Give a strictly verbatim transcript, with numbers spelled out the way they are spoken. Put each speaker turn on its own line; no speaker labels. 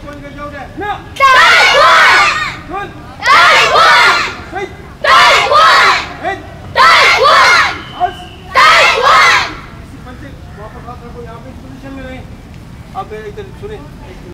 कौन कर जाओगे?
No.
कौन? Right. इसी पंचे वापस आप लोग यहाँ पे इस पोजीशन में नहीं। आप इधर सुने।